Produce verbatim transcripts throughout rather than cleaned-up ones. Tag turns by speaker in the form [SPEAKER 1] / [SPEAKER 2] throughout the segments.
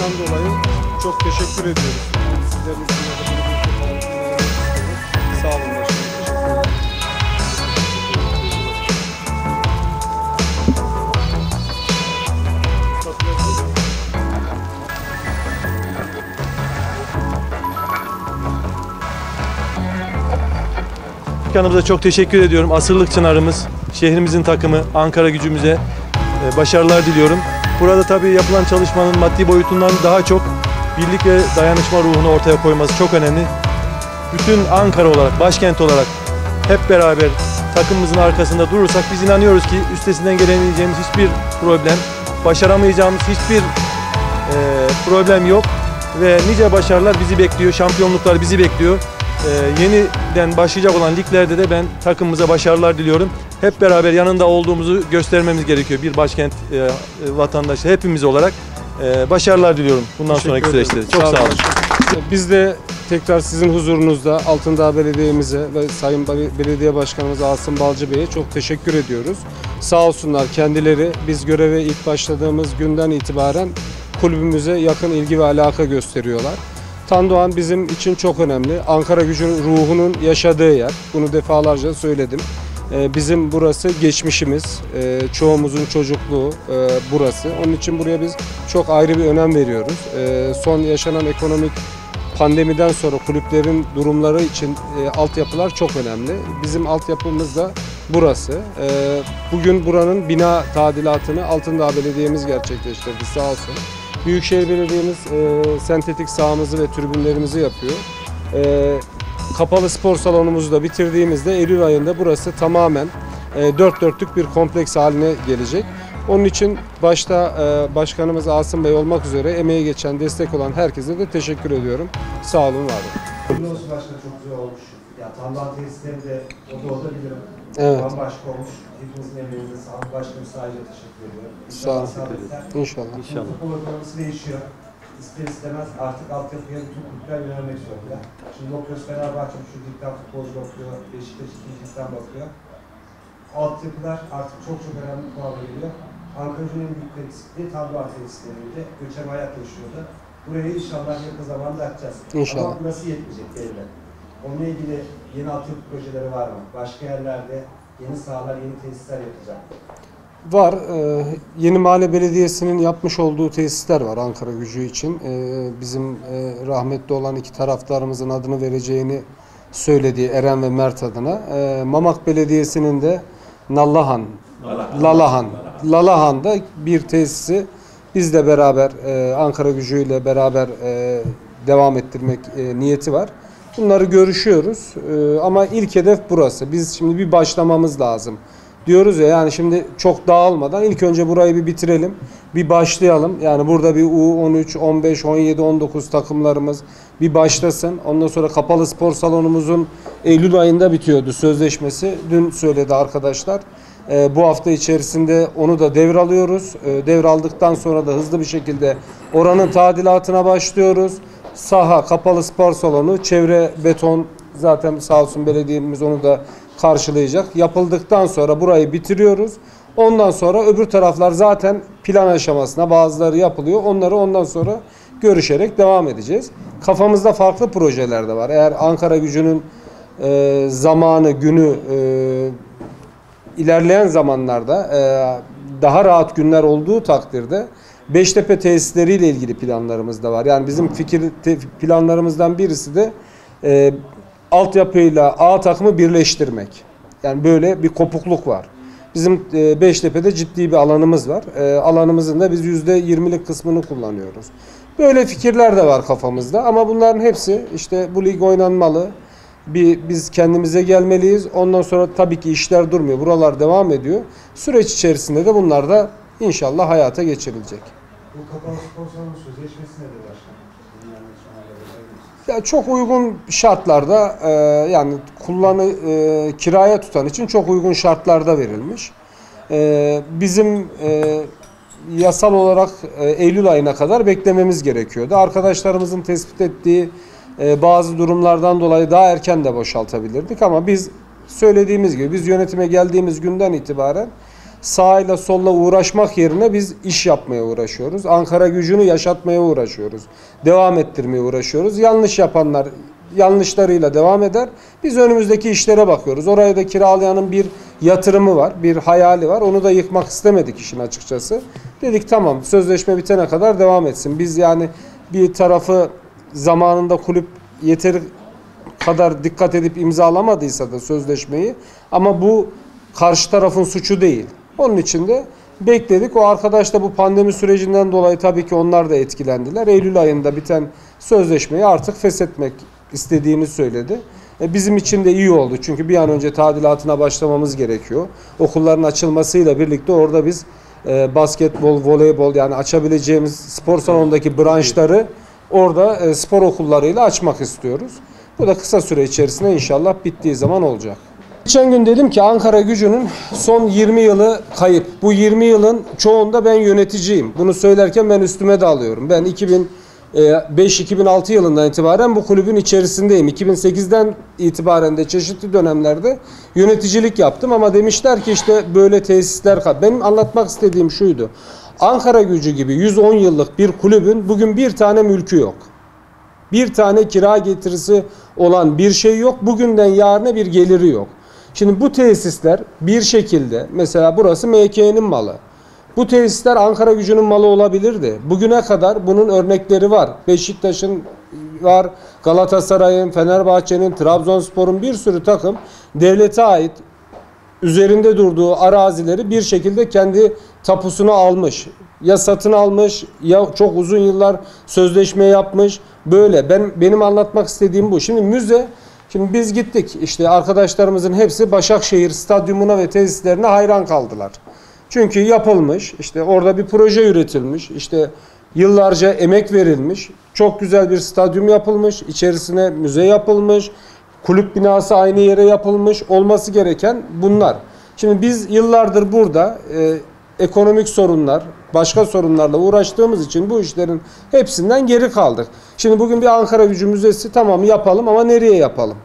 [SPEAKER 1] katkılarından dolayı çok teşekkür ediyoruz. Sizlerin izniyle sağ olun başkanım.
[SPEAKER 2] Başkanımıza çok teşekkür ediyorum. Asırlık çınarımız, şehrimizin takımı, Ankara Gücümüze başarılar diliyorum. Burada tabii yapılan çalışmanın maddi boyutundan daha çok birlik ve dayanışma ruhunu ortaya koyması çok önemli. Bütün Ankara olarak, başkent olarak hep beraber takımımızın arkasında durursak biz inanıyoruz ki üstesinden gelemeyeceğimiz hiçbir problem, başaramayacağımız hiçbir e, problem yok ve nice başarılar bizi bekliyor, şampiyonluklar bizi bekliyor. Ee, yeniden başlayacak olan liglerde de ben takımımıza başarılar diliyorum. Hep beraber yanında olduğumuzu göstermemiz gerekiyor. Bir başkent e, vatandaşı hepimiz olarak e, başarılar diliyorum bundan
[SPEAKER 1] Teşekkür
[SPEAKER 2] sonraki
[SPEAKER 1] ederim.
[SPEAKER 2] süreçte. Çok sağ, sağ olun.
[SPEAKER 1] Biz de tekrar sizin huzurunuzda Altındağ Belediye'mize ve Sayın Belediye Başkanımız Asım Balcı Bey'e çok teşekkür ediyoruz. Sağ olsunlar kendileri biz göreve ilk başladığımız günden itibaren kulübümüze yakın ilgi ve alaka gösteriyorlar. Tandoğan bizim için çok önemli. Ankara Gücü'nün ruhunun yaşadığı yer. Bunu defalarca söyledim. Bizim burası geçmişimiz. Çoğumuzun çocukluğu burası. Onun için buraya biz çok ayrı bir önem veriyoruz. Son yaşanan ekonomik pandemiden sonra kulüplerin durumları için altyapılar çok önemli. Bizim altyapımız da burası. Bugün buranın bina tadilatını Altındağ Belediye'miz gerçekleştirdi sağ olsun. Büyükşehir Belediye'miz e, sentetik sahamızı ve tribünlerimizi yapıyor. E, kapalı spor salonumuzu da bitirdiğimizde Eylül ayında burası tamamen e, dört dörtlük bir kompleks haline gelecek. Onun için başta e, Başkanımız Asım Bey olmak üzere emeği geçen, destek olan herkese de teşekkür ediyorum. Sağ olun, var olun.
[SPEAKER 3] Biliyorsun başkanım çok güzel olmuş. Ya Tandoğan tesisleri de o da orada bilirim.
[SPEAKER 1] Evet.
[SPEAKER 3] Bambaşka olmuş. Hepimizin emeğinize sağlık. Başkanım sadece teşekkür ediyorum.
[SPEAKER 1] Sağ olun. İnşallah.
[SPEAKER 3] İnşallah. Futbol ekonomisi değişiyor. İster istemez artık altyapıya bütün kulüpler yönelmek zorunda. Şimdi bakıyoruz Fenerbahçe şu ligden futbolcu bakıyor. Beşiktaş ikinci ligden bakıyor. Altyapılar artık çok çok önemli kıvama geliyor. Ankara'nın en büyük eksikliği Tandoğan tesislerinde göçebe hayat yaşıyordu. Burayı inşallah yakın zamanda açacağız.
[SPEAKER 1] İnşallah.
[SPEAKER 3] Ama burası yetmeyecek belli. Onunla ilgili yeni altyapı projeleri var mı? Başka yerlerde yeni sahalar, yeni tesisler yapacak.
[SPEAKER 1] Var. Ee, Yeni Mahalle Belediyesi'nin yapmış olduğu tesisler var Ankara Gücü için. Ee, bizim e, rahmetli olan iki taraftarımızın adını vereceğini söylediği Eren ve Mert adına. Ee, Mamak Belediyesi'nin de Nallıhan, Lalahan, Lalahan'da bir tesisi bizle beraber e, Ankara Gücü ile beraber e, devam ettirmek e, niyeti var. Bunları görüşüyoruz ee, ama ilk hedef burası. Biz şimdi bir başlamamız lazım. Diyoruz ya yani şimdi çok dağılmadan ilk önce burayı bir bitirelim. Bir başlayalım. Yani burada bir U on üç, on beş, on yedi, on dokuz takımlarımız bir başlasın. Ondan sonra kapalı spor salonumuzun Eylül ayında bitiyordu sözleşmesi. Dün söyledi arkadaşlar. Ee, bu hafta içerisinde onu da devralıyoruz. Ee, devraldıktan sonra da hızlı bir şekilde oranın tadilatına başlıyoruz. Saha, kapalı spor salonu, çevre beton zaten sağ olsun belediyemiz onu da karşılayacak. Yapıldıktan sonra burayı bitiriyoruz. Ondan sonra öbür taraflar zaten plan aşamasına bazıları yapılıyor. Onları ondan sonra görüşerek devam edeceğiz. Kafamızda farklı projeler de var. Eğer Ankara Gücü'nün e, zamanı, günü e, ilerleyen zamanlarda e, daha rahat günler olduğu takdirde Beştepe tesisleriyle ilgili planlarımız da var. Yani bizim fikir planlarımızdan birisi de e, altyapıyla A takımı birleştirmek. Yani böyle bir kopukluk var. Bizim e, Beştepe'de ciddi bir alanımız var. E, alanımızın da biz yüzde yirmilik kısmını kullanıyoruz. Böyle fikirler de var kafamızda ama bunların hepsi işte bu lig oynanmalı. Bir, biz kendimize gelmeliyiz. Ondan sonra tabii ki işler durmuyor. Buralar devam ediyor. Süreç içerisinde de bunlar da İnşallah hayata geçirilecek.
[SPEAKER 3] Bu kapalı spor salonu sözleşmesi nedir başkanım?
[SPEAKER 1] Ya çok uygun şartlarda e, yani kullanı e, kiraya tutan için çok uygun şartlarda verilmiş. E, bizim e, yasal olarak e, Eylül ayına kadar beklememiz gerekiyordu. Arkadaşlarımızın tespit ettiği e, bazı durumlardan dolayı daha erken de boşaltabilirdik ama biz söylediğimiz gibi biz yönetime geldiğimiz günden itibaren sağıyla solla uğraşmak yerine biz iş yapmaya uğraşıyoruz. Ankara Gücü'nü yaşatmaya uğraşıyoruz. Devam ettirmeye uğraşıyoruz. Yanlış yapanlar yanlışlarıyla devam eder. Biz önümüzdeki işlere bakıyoruz. Oraya da kiralayanın bir yatırımı var, bir hayali var. Onu da yıkmak istemedik işin açıkçası. Dedik tamam, sözleşme bitene kadar devam etsin. Biz yani bir tarafı zamanında kulüp yeteri kadar dikkat edip imzalamadıysa da sözleşmeyi, ama bu karşı tarafın suçu değil. Onun için de bekledik. O arkadaş da bu pandemi sürecinden dolayı tabii ki onlar da etkilendiler. Eylül ayında biten sözleşmeyi artık feshetmek istediğini söyledi. E bizim için de iyi oldu. Çünkü bir an önce tadilatına başlamamız gerekiyor. Okulların açılmasıyla birlikte orada biz e, basketbol, voleybol, yani açabileceğimiz spor salonundaki branşları orada e, spor okullarıyla açmak istiyoruz. Bu da kısa süre içerisinde inşallah bittiği zaman olacak. Geçen gün dedim ki Ankara Gücü'nün son yirmi yılı kayıp. Bu yirmi yılın çoğunda ben yöneticiyim. Bunu söylerken ben üstüme de alıyorum. Ben iki bin beş iki bin altı yılından itibaren bu kulübün içerisindeyim. iki bin sekizden itibaren de çeşitli dönemlerde yöneticilik yaptım, ama demişler ki işte böyle tesisler kal. Benim anlatmak istediğim şuydu. Ankara Gücü gibi yüz on yıllık bir kulübün bugün bir tane mülkü yok. Bir tane kira getirisi olan bir şey yok. Bugünden yarına bir geliri yok. Şimdi bu tesisler bir şekilde, mesela burası M K'nin malı. Bu tesisler Ankara Gücü'nün malı olabilirdi. Bugüne kadar bunun örnekleri var. Beşiktaş'ın var, Galatasaray'ın, Fenerbahçe'nin, Trabzonspor'un, bir sürü takım devlete ait üzerinde durduğu arazileri bir şekilde kendi tapusuna almış. Ya satın almış, ya çok uzun yıllar sözleşme yapmış. Böyle. Ben benim anlatmak istediğim bu. Şimdi müze, şimdi biz gittik. İşte arkadaşlarımızın hepsi Başakşehir Stadyumuna ve tesislerine hayran kaldılar. Çünkü yapılmış, işte orada bir proje üretilmiş, işte yıllarca emek verilmiş, çok güzel bir stadyum yapılmış, içerisine müze yapılmış, kulüp binası aynı yere yapılmış, olması gereken bunlar. Şimdi biz yıllardır burada e, ekonomik sorunlar, başka sorunlarla uğraştığımız için bu işlerin hepsinden geri kaldık. Şimdi bugün bir Ankara Gücü Müzesi tamam yapalım, ama nereye yapalım?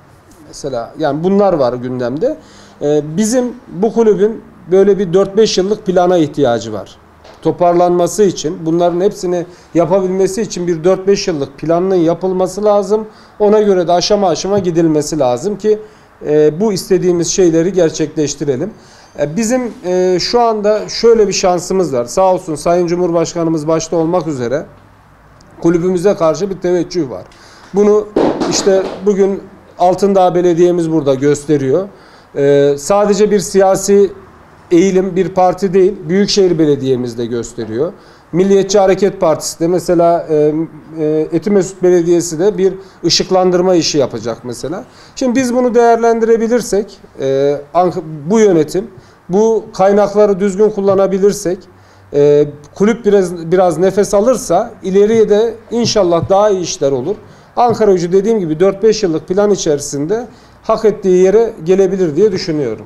[SPEAKER 1] Mesela yani bunlar var gündemde. E, bizim bu kulübün böyle bir dört beş yıllık plana ihtiyacı var. Toparlanması için, bunların hepsini yapabilmesi için bir dört beş yıllık planının yapılması lazım. Ona göre de aşama aşama gidilmesi lazım ki e, bu istediğimiz şeyleri gerçekleştirelim. E, bizim e, şu anda şöyle bir şansımız var. Sağ olsun Sayın Cumhurbaşkanımız başta olmak üzere kulübümüze karşı bir teveccüh var. Bunu işte bugün Altındağ Belediye'miz burada gösteriyor. E, sadece bir siyasi eğilim, bir parti değil, Büyükşehir Belediye'miz de gösteriyor. Milliyetçi Hareket Partisi de mesela e, e, Etimesut Belediyesi de bir ışıklandırma işi yapacak mesela. Şimdi biz bunu değerlendirebilirsek, e, bu yönetim, bu kaynakları düzgün kullanabilirsek, e, kulüp biraz biraz nefes alırsa ileriye de inşallah daha iyi işler olur. Ankara Gücü dediğim gibi dört beş yıllık plan içerisinde hak ettiği yere gelebilir diye düşünüyorum.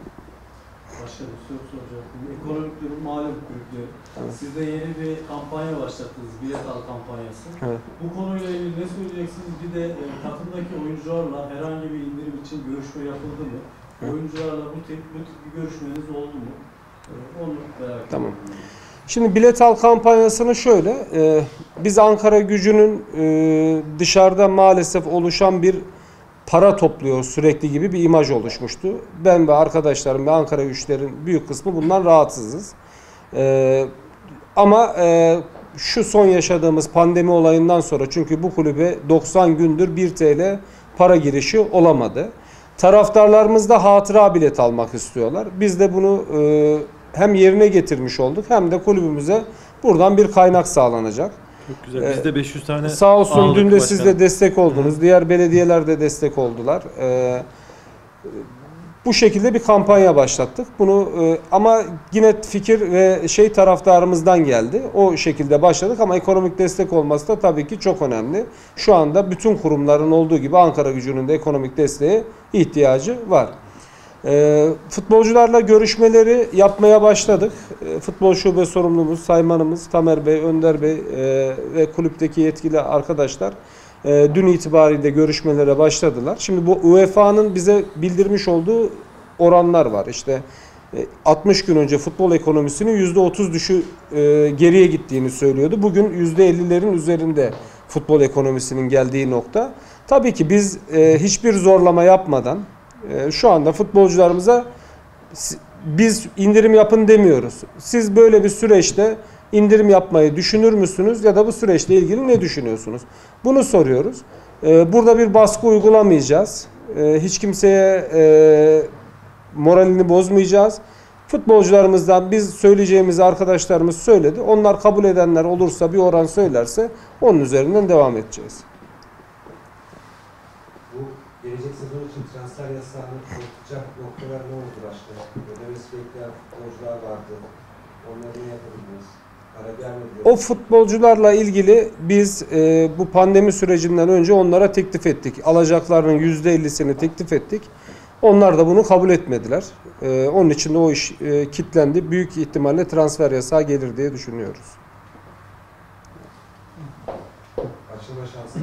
[SPEAKER 4] Ekonomik durum malum kulüpte. Evet. Siz de yeni bir kampanya başlattınız, bilet al kampanyası.
[SPEAKER 1] Evet.
[SPEAKER 4] Bu konuyla ilgili ne söyleyeceksiniz? Bir de e, takımdaki oyuncularla herhangi bir indirim için görüşme yapıldı mı? Evet. Oyuncularla bu tip, bu tip bir görüşmeniz oldu mu? E, onu merak ediyorum.
[SPEAKER 1] Tamam. Şimdi bilet al kampanyasını şöyle, e, biz Ankara Gücü'nün e, dışarıda maalesef oluşan bir para topluyor sürekli gibi bir imaj oluşmuştu. Ben ve arkadaşlarım ve Ankara Güçlerin büyük kısmı bundan rahatsızız. Ee, ama e, şu son yaşadığımız pandemi olayından sonra, çünkü bu kulübe doksan gündür bir TL para girişi olamadı. Taraftarlarımız da hatıra bilet almak istiyorlar. Biz de bunu e, hem yerine getirmiş olduk, hem de kulübümüze buradan bir kaynak sağlanacak.
[SPEAKER 2] Çok güzel. Biz de beş yüz tane
[SPEAKER 1] sağ olsun
[SPEAKER 2] aldık
[SPEAKER 1] dün de
[SPEAKER 2] başkanım.
[SPEAKER 1] siz de destek oldunuz. Hı. Diğer belediyeler de destek oldular. Ee, bu şekilde bir kampanya başlattık. Bunu e, ama yine fikir ve şey taraftarımızdan geldi. O şekilde başladık, ama ekonomik destek olması da tabii ki çok önemli. Şu anda bütün kurumların olduğu gibi Ankara Gücü'nün de ekonomik desteğe ihtiyacı var. E, futbolcularla görüşmeleri yapmaya başladık. E, futbol şube sorumlumuz, saymanımız Tamer Bey, Önder Bey e, ve kulüpteki yetkili arkadaşlar e, dün itibariyle görüşmelere başladılar. Şimdi bu U E F A'nın bize bildirmiş olduğu oranlar var. İşte altmış gün önce futbol ekonomisinin yüzde otuz düşü e, geriye gittiğini söylüyordu. Bugün yüzde ellilerin üzerinde futbol ekonomisinin geldiği nokta. Tabii ki biz e, hiçbir zorlama yapmadan e, şu anda futbolcularımıza biz indirim yapın demiyoruz. Siz böyle bir süreçte indirim yapmayı düşünür müsünüz ya da bu süreçle ilgili ne düşünüyorsunuz? Bunu soruyoruz. E, burada bir baskı uygulamayacağız. E, hiç kimseye e, moralini bozmayacağız. Futbolcularımızdan biz söyleyeceğimizi arkadaşlarımız söyledi. Onlar kabul edenler olursa, bir oran söylerse onun üzerinden devam edeceğiz.
[SPEAKER 3] Bu gelecek sezon için transfer yasağını korkutacak noktalar ne oldu başta? Ödemesi bekleyen futbolcular vardı. Onları ne yapabiliriz? Para gelmedi.
[SPEAKER 1] O futbolcularla ilgili biz e, bu pandemi sürecinden önce onlara teklif ettik. Alacaklarının yüzde ellisini teklif ettik. Onlar da bunu kabul etmediler. Ee, onun için de o iş e, kilitlendi. Büyük ihtimalle transfer yasağı gelir diye düşünüyoruz.
[SPEAKER 3] Açılma şansı.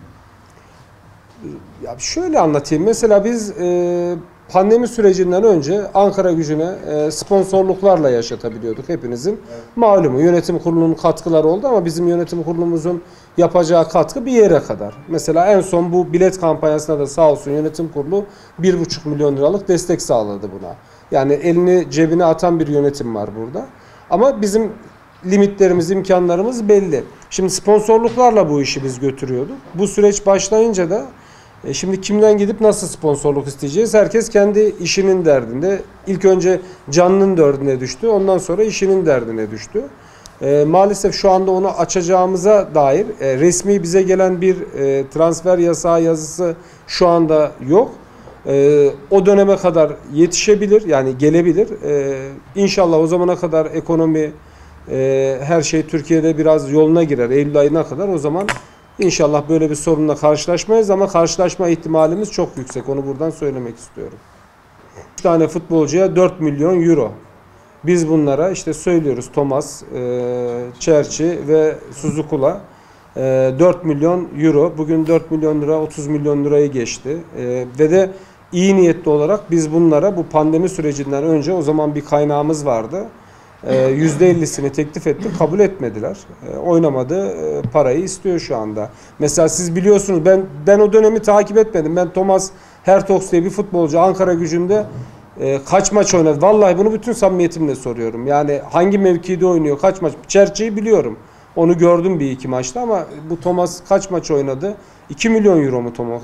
[SPEAKER 1] Ya şöyle anlatayım. Mesela biz e, pandemi sürecinden önce Ankara Gücü'ne e, sponsorluklarla yaşatabiliyorduk hepinizin. Evet. Malumu yönetim kurulunun katkıları oldu ama bizim yönetim kurulumuzun yapacağı katkı bir yere kadar. Mesela en son bu bilet kampanyasında da sağ olsun yönetim kurulu bir buçuk milyon liralık destek sağladı buna. Yani elini cebine atan bir yönetim var burada. Ama bizim limitlerimiz, imkanlarımız belli. Şimdi sponsorluklarla bu işi biz götürüyorduk. Bu süreç başlayınca da e şimdi kimden gidip nasıl sponsorluk isteyeceğiz? Herkes kendi işinin derdinde. İlk önce canının derdine düştü. Ondan sonra işinin derdine düştü. E, maalesef şu anda onu açacağımıza dair e, resmi bize gelen bir e, transfer yasağı yazısı şu anda yok. E, o döneme kadar yetişebilir, yani gelebilir. E, İnşallah o zamana kadar ekonomi, e, her şey Türkiye'de biraz yoluna girer. Eylül ayına kadar o zaman İnşallah böyle bir sorunla karşılaşmayız ama karşılaşma ihtimalimiz çok yüksek. Onu buradan söylemek istiyorum. üç tane futbolcuya dört milyon euro. Biz bunlara işte söylüyoruz Thomas, e, Çerçi ve Suzukula e, dört milyon euro. Bugün dört milyon lira, otuz milyon lirayı geçti. E, ve de iyi niyetli olarak biz bunlara bu pandemi sürecinden önce o zaman bir kaynağımız vardı. yüzde ellisini teklif ettik, kabul etmediler. E, oynamadı, e, parayı istiyor şu anda. Mesela siz biliyorsunuz, ben ben o dönemi takip etmedim. Ben Thomas Hertogs diye bir futbolcu Ankara Gücü'nde e, kaç maç oynadı? Vallahi bunu bütün samimiyetimle soruyorum. Yani hangi mevkide oynuyor, kaç maç? Çerçeği biliyorum. Onu gördüm bir iki maçta ama bu Thomas kaç maç oynadı? iki milyon euro mu Thomas?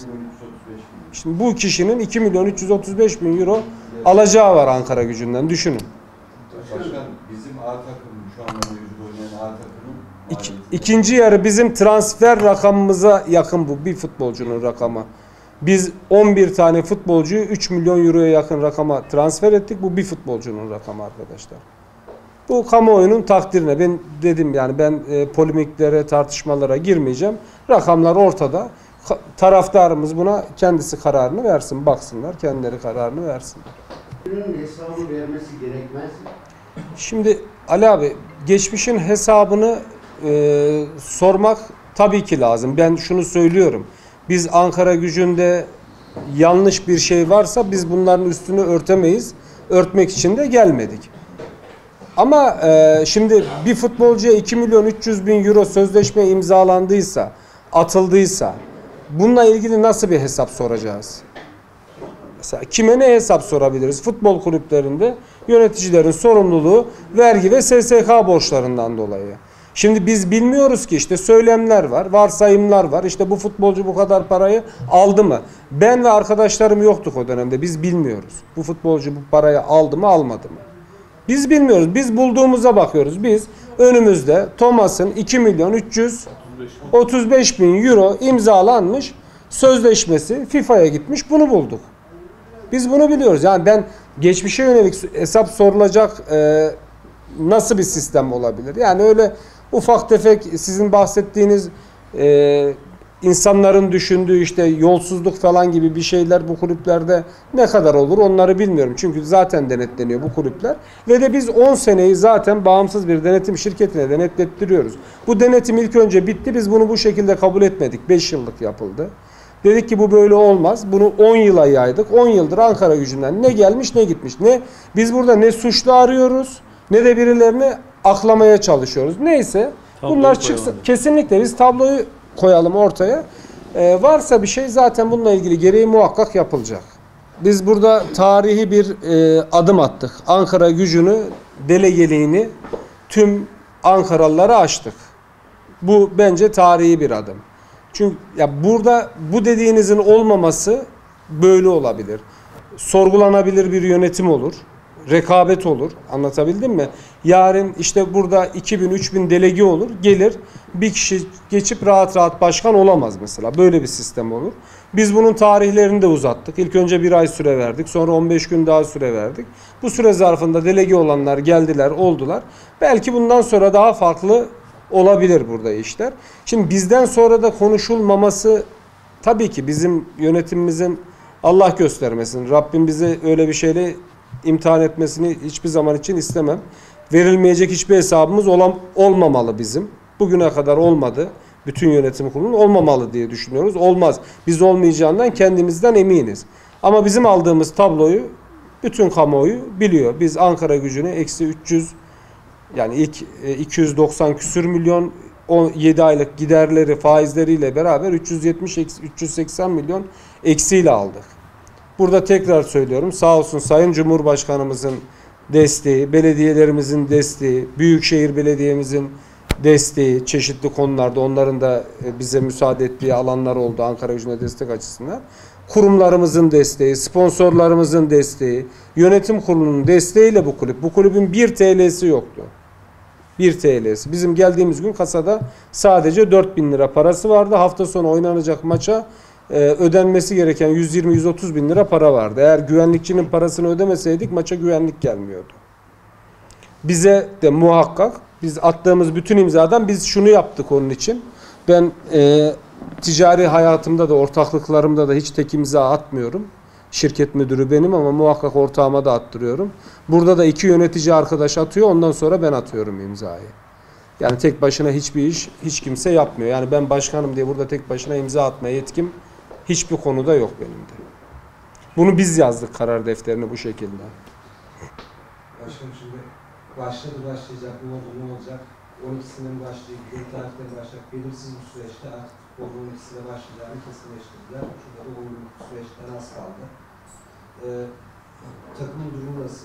[SPEAKER 1] Şimdi bu kişinin iki milyon üç yüz otuz beş bin euro alacağı var Ankara Gücü'nden, düşünün.
[SPEAKER 5] Başkan, bizim A takım, şu anda mevcut oynayan A takımın
[SPEAKER 1] İki, ikinci yarı bizim transfer rakamımıza yakın bu, bir futbolcunun rakamı. Biz on bir tane futbolcuyu üç milyon euroya yakın rakama transfer ettik. Bu bir futbolcunun rakamı arkadaşlar. Bu kamuoyunun takdirine. Ben dedim yani ben e, polemiklere, tartışmalara girmeyeceğim. Rakamlar ortada. Taraftarımız buna kendisi kararını versin. Baksınlar, kendileri kararını versinler.
[SPEAKER 6] Bunun hesabı vermesi gerekmez mi?
[SPEAKER 1] Şimdi Ali abi, geçmişin hesabını e, sormak tabii ki lazım. Ben şunu söylüyorum. Biz Ankara Gücü'nde yanlış bir şey varsa biz bunların üstünü örtemeyiz. Örtmek için de gelmedik. Ama e, şimdi bir futbolcuya iki milyon üç yüz bin euro sözleşme imzalandıysa, atıldıysa bununla ilgili nasıl bir hesap soracağız? Mesela kime ne hesap sorabiliriz? Futbol kulüplerinde yöneticilerin sorumluluğu vergi ve S S K borçlarından dolayı. Şimdi biz bilmiyoruz ki, işte söylemler var, varsayımlar var. İşte bu futbolcu bu kadar parayı aldı mı? Ben ve arkadaşlarım yoktuk o dönemde. Biz bilmiyoruz. Bu futbolcu bu parayı aldı mı, almadı mı? Biz bilmiyoruz. Biz bulduğumuza bakıyoruz. Biz önümüzde Thomas'ın iki milyon üç yüz otuz beş bin euro imzalanmış sözleşmesi FIFA'ya gitmiş. Bunu bulduk. Biz bunu biliyoruz. Yani ben geçmişe yönelik hesap sorulacak e, nasıl bir sistem olabilir? Yani öyle ufak tefek sizin bahsettiğiniz e, insanların düşündüğü işte yolsuzluk falan gibi bir şeyler bu kulüplerde ne kadar olur onları bilmiyorum. Çünkü zaten denetleniyor bu kulüpler. Ve de biz on seneyi zaten bağımsız bir denetim şirketine denetlettiriyoruz. Bu denetim ilk önce bitti. Biz bunu bu şekilde kabul etmedik. beş yıllık yapıldı. Dedik ki bu böyle olmaz. Bunu on yıla yaydık. on yıldır Ankara Gücü'nden ne gelmiş ne gitmiş. Ne biz burada ne suçlu arıyoruz ne de birilerini aklamaya çalışıyoruz. Neyse
[SPEAKER 2] Tabloyu
[SPEAKER 1] bunlar çıksın.
[SPEAKER 2] koyalım.
[SPEAKER 1] Kesinlikle biz tabloyu koyalım ortaya. Ee, varsa bir şey zaten bununla ilgili gereği muhakkak yapılacak. Biz burada tarihi bir e, adım attık. Ankara Gücü'nü, delegeliğini tüm Ankaralılara açtık. Bu bence tarihi bir adım. Çünkü ya burada bu dediğinizin olmaması böyle olabilir. Sorgulanabilir bir yönetim olur. Rekabet olur. Anlatabildim mi? Yarın işte burada iki bin üç bin delege olur. Gelir bir kişi geçip rahat rahat başkan olamaz mesela. Böyle bir sistem olur. Biz bunun tarihlerini de uzattık. İlk önce bir ay süre verdik. Sonra on beş gün daha süre verdik. Bu süre zarfında delege olanlar geldiler, oldular. Belki bundan sonra daha farklı olabilir burada işler. Şimdi bizden sonra da konuşulmaması tabii ki bizim yönetimimizin Allah göstermesin. Rabbim bize öyle bir şeyle imtihan etmesini hiçbir zaman için istemem. Verilmeyecek hiçbir hesabımız olan, olmamalı bizim. Bugüne kadar olmadı. Bütün yönetim kurulunun olmamalı diye düşünüyoruz. Olmaz. Biz olmayacağından kendimizden eminiz. Ama bizim aldığımız tabloyu bütün kamuoyu biliyor. Biz Ankara Gücü'ne eksi üç yüz yani ilk iki yüz doksan küsür milyon yedi aylık giderleri faizleriyle beraber üç yüz yetmiş üç yüz seksen milyon eksiyle aldık. Burada tekrar söylüyorum, sağ olsun Sayın Cumhurbaşkanımızın desteği, belediyelerimizin desteği, Büyükşehir Belediye'mizin desteği çeşitli konularda onların da bize müsaade ettiği alanlar oldu Ankara Gücü'ne destek açısından. Kurumlarımızın desteği, sponsorlarımızın desteği, yönetim kurulunun desteğiyle bu kulüp. Bu kulübün bir T L'si yoktu. bir T L'si. Bizim geldiğimiz gün kasada sadece dört bin lira parası vardı. Hafta sonu oynanacak maça e, ödenmesi gereken yüz yirmi yüz otuz bin lira para vardı. Eğer güvenlikçinin parasını ödemeseydik maça güvenlik gelmiyordu. Bize de muhakkak biz attığımız bütün imzadan biz şunu yaptık onun için. Ben e, ticari hayatımda da ortaklıklarımda da hiç tek imza atmıyorum. Şirket müdürü benim ama muhakkak ortağıma da attırıyorum. Burada da iki yönetici arkadaş atıyor, ondan sonra ben atıyorum imzayı. Yani tek başına hiçbir iş hiç kimse yapmıyor. Yani ben başkanım diye burada tek başına imza atmaya yetkim hiçbir konuda yok benim de. Bunu biz yazdık karar defterini bu şekilde.
[SPEAKER 3] Başkanım şimdi başladı başlayacak, ne oldu ne olacak? on ikisinden başlayıp, bir tarihten başlayıp belirsiz bir süreçte artık futbolun on ikisine başlayacağını kesinleştirdiler. Şurada da oyun süreçten az kaldı. Ee, takımın durumu nasıl?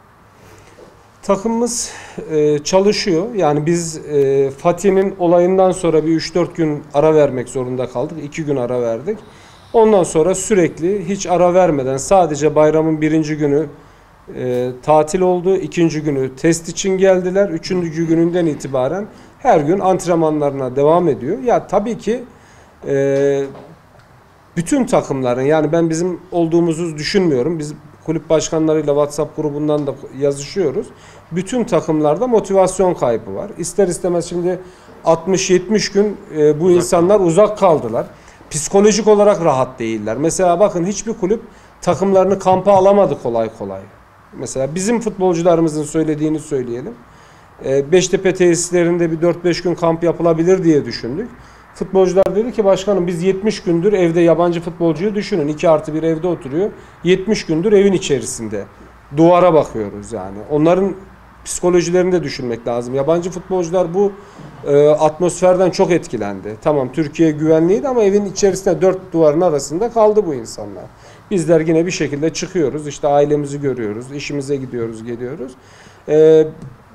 [SPEAKER 1] Takımımız e, çalışıyor. Yani biz e, Fatih'in olayından sonra bir üç dört gün ara vermek zorunda kaldık. iki gün ara verdik. Ondan sonra sürekli hiç ara vermeden sadece bayramın birinci günü e, tatil oldu. İkinci günü test için geldiler. Üçüncü gününden itibaren her gün antrenmanlarına devam ediyor. Ya tabii ki e, bütün takımların, yani ben bizim olduğumuzu düşünmüyorum. Biz kulüp başkanlarıyla WhatsApp grubundan da yazışıyoruz. Bütün takımlarda motivasyon kaybı var. İster istemez şimdi altmış yetmiş gün e, bu insanlar uzak kaldılar. Psikolojik olarak rahat değiller. Mesela bakın hiçbir kulüp takımlarını kampa alamadı kolay kolay. Mesela bizim futbolcularımızın söylediğini söyleyelim. E, Beştepe tesislerinde bir dört beş gün kamp yapılabilir diye düşündük. Futbolcular dedi ki başkanım biz yetmiş gündür evde, yabancı futbolcuyu düşünün. iki artı bir evde oturuyor. yetmiş gündür evin içerisinde. Duvara bakıyoruz yani. Onların psikolojilerini de düşünmek lazım. Yabancı futbolcular bu e, atmosferden çok etkilendi. Tamam Türkiye güvenliydi ama evin içerisinde dört duvarın arasında kaldı bu insanlar. Bizler yine bir şekilde çıkıyoruz. İşte ailemizi görüyoruz. İşimize gidiyoruz, geliyoruz. E,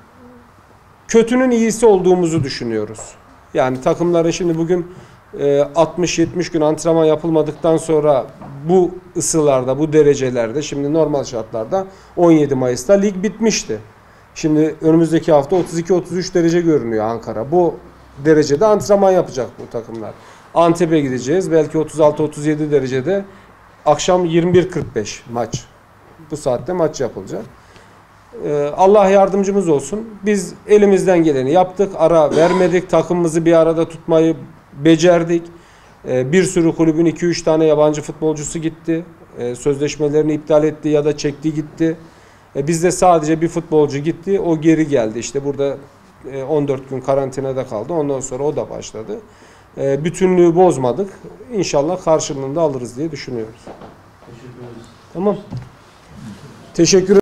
[SPEAKER 1] kötünün iyisi olduğumuzu düşünüyoruz. Yani takımların şimdi bugün altmış yetmiş gün antrenman yapılmadıktan sonra bu ısılarda, bu derecelerde, şimdi normal şartlarda on yedi Mayıs'ta lig bitmişti. Şimdi önümüzdeki hafta otuz iki otuz üç derece görünüyor Ankara. Bu derecede antrenman yapacak bu takımlar. Antep'e gideceğiz. Belki otuz altı otuz yedi derecede akşam yirmi bir kırk beş maç. Bu saatte maç yapılacak. Allah yardımcımız olsun. Biz elimizden geleni yaptık. Ara vermedik. Takımımızı bir arada tutmayı becerdik. Bir sürü kulübün iki üç tane yabancı futbolcusu gitti. Sözleşmelerini iptal etti ya da çekti gitti. Bizde sadece bir futbolcu gitti. O geri geldi. İşte burada on dört gün karantinada kaldı. Ondan sonra o da başladı. Bütünlüğü bozmadık. inşallah karşılığında alırız diye düşünüyoruz.
[SPEAKER 4] Teşekkür ederiz.
[SPEAKER 1] Tamam. Teşekkür